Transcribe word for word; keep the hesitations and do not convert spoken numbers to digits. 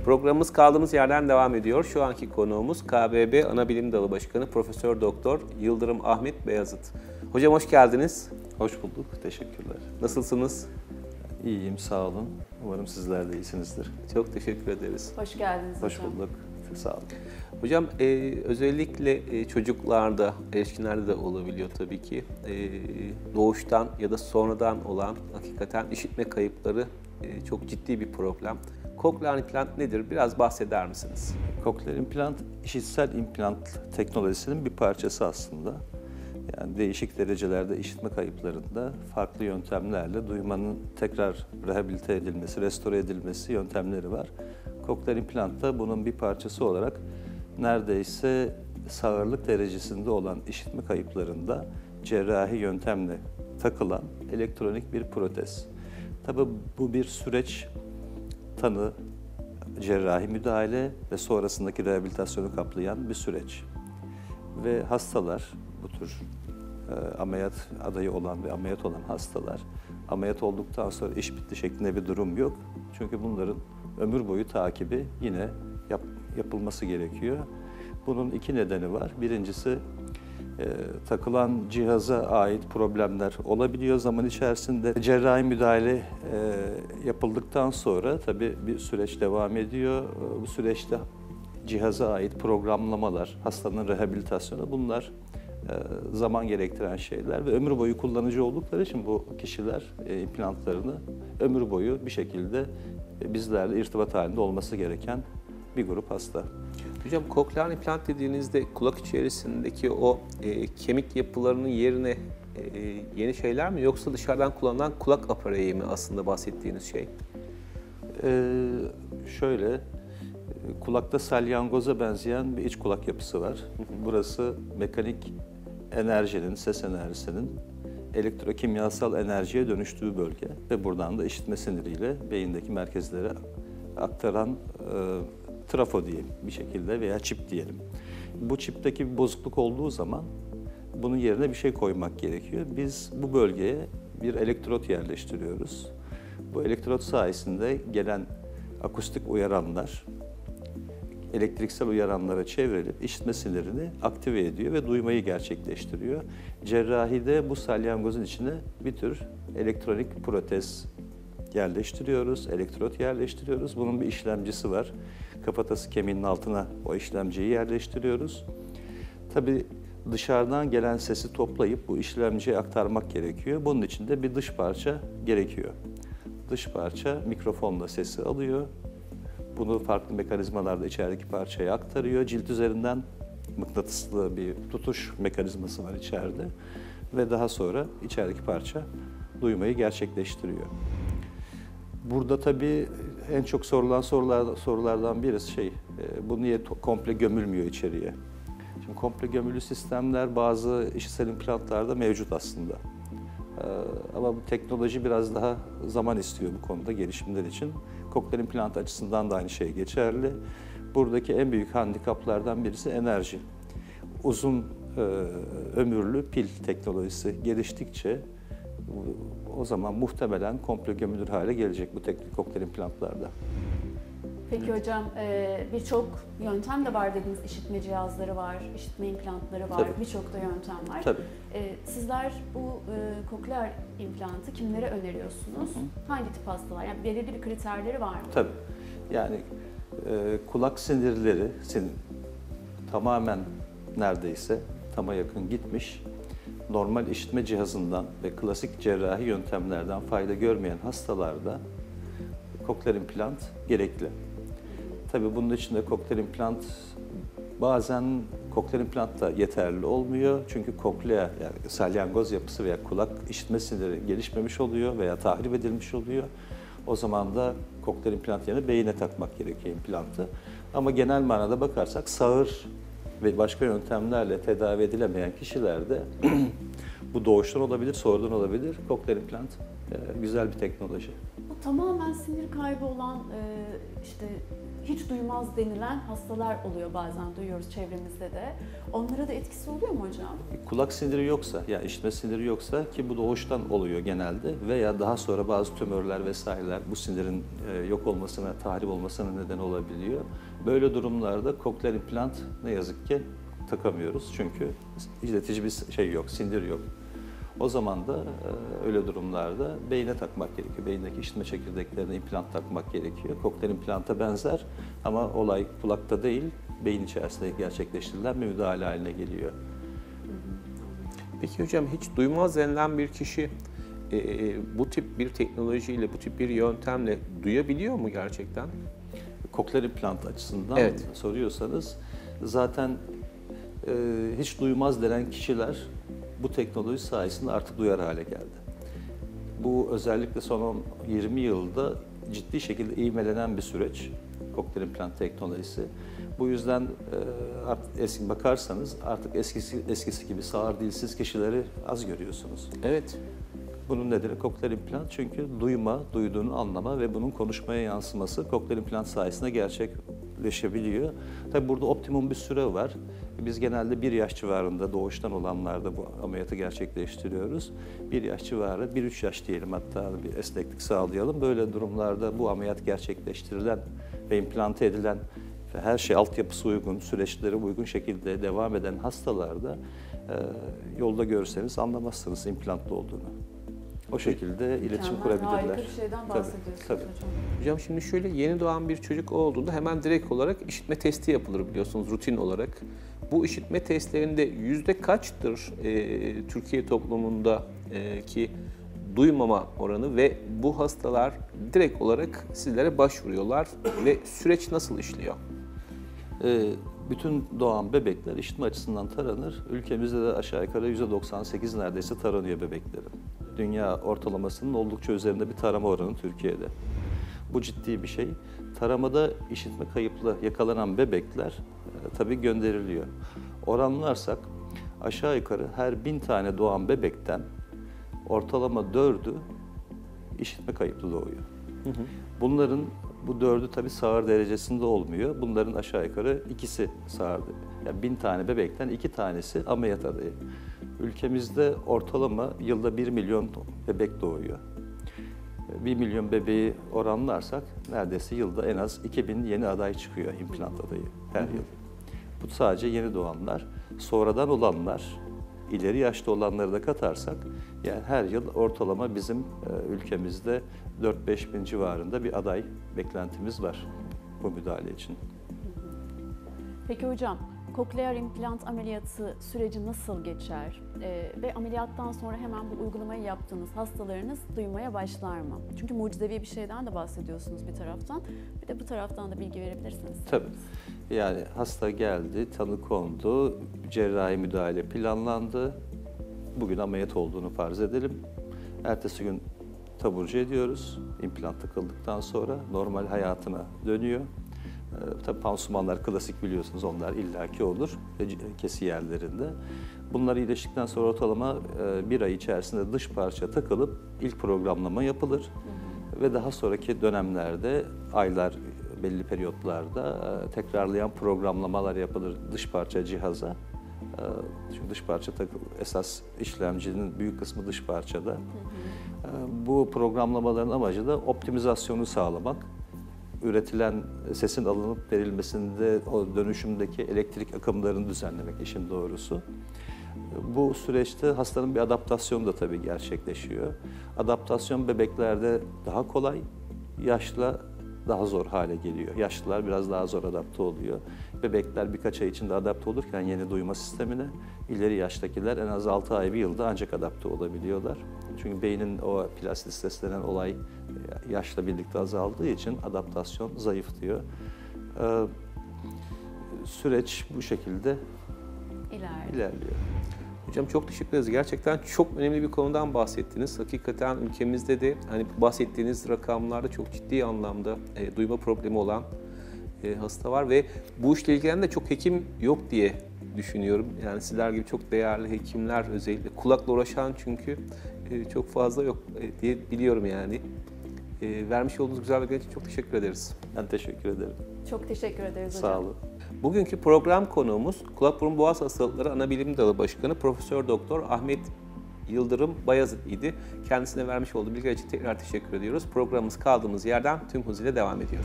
Programımız kaldığımız yerden devam ediyor. Şu anki konuğumuz K B B Anabilim Dalı Başkanı Profesör Doktor Yıldırım Ahmet Beyazıt. Hocam hoş geldiniz. Hoş bulduk, teşekkürler. Nasılsınız? İyiyim, sağ olun. Umarım sizler de iyisinizdir. Çok teşekkür ederiz. Hoş geldiniz Hoş hocam. bulduk, sağ olun. Hocam e, özellikle e, çocuklarda, erişkinlerde de olabiliyor tabii ki. E, doğuştan ya da sonradan olan hakikaten işitme kayıpları e, çok ciddi bir problem. Koklear implant nedir? Biraz bahseder misiniz? Koklear implant, işitsel implant teknolojisinin bir parçası aslında. Yani değişik derecelerde işitme kayıplarında farklı yöntemlerle duymanın tekrar rehabilite edilmesi, restore edilmesi yöntemleri var. Koklear implant da bunun bir parçası olarak neredeyse sağırlık derecesinde olan işitme kayıplarında cerrahi yöntemle takılan elektronik bir protez. Tabii bu bir süreç, tanı, cerrahi müdahale ve sonrasındaki rehabilitasyonu kaplayan bir süreç. Ve hastalar, bu tür e, ameliyat adayı olan ve ameliyat olan hastalar, ameliyat olduktan sonra iş bitti şeklinde bir durum yok. Çünkü bunların ömür boyu takibi yine yap, yapılması gerekiyor. Bunun iki nedeni var. Birincisi, e, takılan cihaza ait problemler olabiliyor zaman içerisinde. Cerrahi müdahale e, yapıldıktan sonra tabii bir süreç devam ediyor. E, bu süreçte cihaza ait programlamalar, hastanın rehabilitasyonu, bunlar e, zaman gerektiren şeyler ve ömür boyu kullanıcı oldukları için bu kişiler e, implantlarını ömür boyu bir şekilde e, bizlerle irtibat halinde olması gereken bir grup hasta. Hocam koklear implant dediğinizde kulak içerisindeki o e, kemik yapılarının yerine e, yeni şeyler mi yoksa dışarıdan kullanılan kulak apareyı mi aslında bahsettiğiniz şey? Ee, şöyle, kulakta salyangoza benzeyen bir iç kulak yapısı var. Burası mekanik enerjinin, ses enerjisinin elektrokimyasal enerjiye dönüştüğü bölge ve buradan da işitme siniriyle beyindeki merkezlere aktaran e, trafo diyeyim bir şekilde veya çip diyelim. Bu çipteki bir bozukluk olduğu zaman bunun yerine bir şey koymak gerekiyor. Biz bu bölgeye bir elektrot yerleştiriyoruz. Bu elektrot sayesinde gelen akustik uyaranlar elektriksel uyaranlara çevrilip işitme sinirini aktive ediyor ve duymayı gerçekleştiriyor. Cerrahide bu salyangozun içine bir tür elektronik protez yerleştiriyoruz, elektrot yerleştiriyoruz. Bunun bir işlemcisi var. Kafatası kemiğinin altına o işlemciyi yerleştiriyoruz. Tabii dışarıdan gelen sesi toplayıp bu işlemciye aktarmak gerekiyor. Bunun için de bir dış parça gerekiyor. Dış parça mikrofonla sesi alıyor. Bunu farklı mekanizmalarda içerideki parçaya aktarıyor. Cilt üzerinden mıknatıslı bir tutuş mekanizması var içeride. Ve daha sonra içerideki parça duymayı gerçekleştiriyor. Burada tabii en çok sorulan sorular, sorulardan birisi şey, bu niye komple gömülmüyor içeriye? Şimdi komple gömülü sistemler bazı işitsel implantlarda mevcut aslında. Ama bu teknoloji biraz daha zaman istiyor bu konuda gelişimler için. Koklear implant açısından da aynı şey geçerli. Buradaki en büyük handikaplardan birisi enerji. Uzun e, ömürlü pil teknolojisi geliştikçe o zaman muhtemelen komple gömülür hale gelecek bu teknik koklear implantlarda. Peki hocam, birçok yöntem de var dediniz, işitme cihazları var, işitme implantları var, birçok da yöntem var. Tabii. Sizler bu koklear implantı kimlere öneriyorsunuz? Hı hı. Hangi tip hastalar? Yani belirli bir kriterleri var mı? Tabii. Yani e, kulak sinirleri sin tamamen neredeyse tama yakın gitmiş, normal işitme cihazından ve klasik cerrahi yöntemlerden fayda görmeyen hastalarda koklear implant gerekli. Tabii bunun için de koklear implant bazen koklear implant da yeterli olmuyor. Çünkü koklea yani salyangoz yapısı veya kulak işitme siniri gelişmemiş oluyor veya tahrip edilmiş oluyor. O zaman da koklear implant yerine beyine takmak gerekiyor implantı. Ama genel manada bakarsak sağır ve başka yöntemlerle tedavi edilemeyen kişilerde bu doğuştan olabilir, sonradan olabilir. Koklear implant güzel bir teknoloji. Bu tamamen sinir kaybı olan, e, işte hiç duymaz denilen hastalar oluyor, bazen duyuyoruz çevremizde de. Onlara da etkisi oluyor mu hocam? Kulak siniri yoksa, yani işitme siniri yoksa, ki bu doğuştan oluyor genelde veya daha sonra bazı tümörler vesaireler bu sinirin e, yok olmasına, tahrip olmasına neden olabiliyor. Böyle durumlarda kokleer implant ne yazık ki takamıyoruz çünkü iletici bir şey yok, sinir yok. O zaman da e, öyle durumlarda beyne takmak gerekiyor. Beyindeki işitme çekirdeklerine implant takmak gerekiyor. Kokleer implanta benzer ama olay kulakta değil, beyin içerisinde gerçekleştirilen bir müdahale haline geliyor. Peki hocam, hiç duymaz denilen bir kişi e, bu tip bir teknolojiyle, bu tip bir yöntemle duyabiliyor mu gerçekten? Kokleer implant açısından Evet. soruyorsanız, zaten e, hiç duymaz denen kişiler bu teknoloji sayesinde artık duyar hale geldi. Bu özellikle son yirmi yılda ciddi şekilde ivmelenen bir süreç, kokleer implant teknolojisi. Bu yüzden e, artık eski bakarsanız artık eskisi eskisi gibi sağır dilsiz kişileri az görüyorsunuz. Evet. Bunun nedeni kokleer implant, çünkü duyma, duyduğunu anlama ve bunun konuşmaya yansıması kokleer implant sayesinde gerçekleşebiliyor. Tabii burada optimum bir süre var. Biz genelde bir yaş civarında doğuştan olanlarda bu ameliyatı gerçekleştiriyoruz. Bir yaş civarı, bir üç yaş diyelim, hatta bir esneklik sağlayalım. Böyle durumlarda bu ameliyat gerçekleştirilen ve implante edilen ve her şey altyapısı uygun, süreçleri uygun şekilde devam eden hastalarda e, yolda görseniz anlamazsınız implantlı olduğunu. O şekilde iletişim Mükemmel, kurabilirler. harika bir şeyden Tabii, bahsediyorsunuz tabii. hocam. Hocam şimdi şöyle, yeni doğan bir çocuk olduğunda hemen direkt olarak işitme testi yapılır biliyorsunuz, rutin olarak. Bu işitme testlerinde yüzde kaçtır e, Türkiye toplumunda e, ki duymama oranı ve bu hastalar direkt olarak sizlere başvuruyorlar ve süreç nasıl işliyor? Ee, bütün doğan bebekler işitme açısından taranır. Ülkemizde de aşağı yukarı yüzde doksan sekiz neredeyse taranıyor bebeklerin. Dünya ortalamasının oldukça üzerinde bir tarama oranı Türkiye'de. Bu ciddi bir şey. Taramada işitme kayıplı yakalanan bebekler e, tabii gönderiliyor. Oranlarsak aşağı yukarı her bin tane doğan bebekten ortalama dördü işitme kayıplı doğuyor. Hı hı. Bunların bu dördü tabii sağır derecesinde olmuyor. Bunların aşağı yukarı ikisi sağır. Yani bin tane bebekten iki tanesi ameliyat adayı. Ülkemizde ortalama yılda bir milyon bebek doğuyor. Bir milyon bebeği oranlarsak neredeyse yılda en az iki bin yeni aday çıkıyor, implant adayı her yıl. Bu sadece yeni doğanlar. Sonradan olanlar, ileri yaşta olanları da katarsak, yani her yıl ortalama bizim e, ülkemizde dört beş bin civarında bir aday beklentimiz var bu müdahale için. Peki hocam, kokleer implant ameliyatı süreci nasıl geçer? Ee, ve ameliyattan sonra hemen bu uygulamayı yaptığınız hastalarınız duymaya başlar mı? Çünkü mucizevi bir şeyden de bahsediyorsunuz bir taraftan. Bir de bu taraftan da bilgi verebilirsiniz. Tabii. Yani hasta geldi, tanı kondu, cerrahi müdahale planlandı. Bugün ameliyat olduğunu farz edelim. Ertesi gün taburcu ediyoruz. İmplant takıldıktan sonra normal hayatına dönüyor. Ee, tabii pansumanlar klasik, biliyorsunuz, onlar illaki olur kesi yerlerinde. Bunlar iyileştikten sonra ortalama e, bir ay içerisinde dış parça takılıp ilk programlama yapılır. Hı hı. Ve daha sonraki dönemlerde, aylar, belli periyotlarda e, tekrarlayan programlamalar yapılır dış parça cihaza. E, çünkü dış parça takılı, esas işlemcinin büyük kısmı dış parçada. Hı hı. E, bu programlamaların amacı da optimizasyonu sağlamak. Üretilen sesin alınıp verilmesinde o dönüşümdeki elektrik akımlarını düzenlemek işin doğrusu. Bu süreçte hastanın bir adaptasyonu da tabii gerçekleşiyor. Adaptasyon bebeklerde daha kolay, yaşla daha zor hale geliyor. Yaşlılar biraz daha zor adapte oluyor. Bebekler birkaç ay içinde adapte olurken yeni duyma sistemine, ileri yaştakiler en az altı ay, bir yılda ancak adapte olabiliyorlar. Çünkü beynin o plastisitesi denen olay yaşla birlikte azaldığı için adaptasyon zayıflıyor. Ee, süreç bu şekilde İlerliyor. ilerliyor. Hocam çok teşekkür ederiz. Gerçekten çok önemli bir konudan bahsettiniz. Hakikaten ülkemizde de hani bahsettiğiniz rakamlarda çok ciddi anlamda e, duyma problemi olan e, hasta var ve bu işle ilgilenen de çok hekim yok diye düşünüyorum. Yani sizler gibi çok değerli hekimler, özellikle kulakla uğraşan çünkü e, çok fazla yok e, diye biliyorum yani. E, vermiş olduğunuz güzel bilgiler için çok teşekkür ederiz. Ben teşekkür ederim. Çok teşekkür ederiz hocam. Sağ olun. Bugünkü program konuğumuz Kulak Burun Boğaz Hastalıkları Anabilim Dalı Başkanı Profesör Doktor Ahmet Yıldırım Bayazıt idi. Kendisine vermiş olduğu bilgiler için tekrar teşekkür ediyoruz. Programımız kaldığımız yerden tüm hızıyla devam ediyor.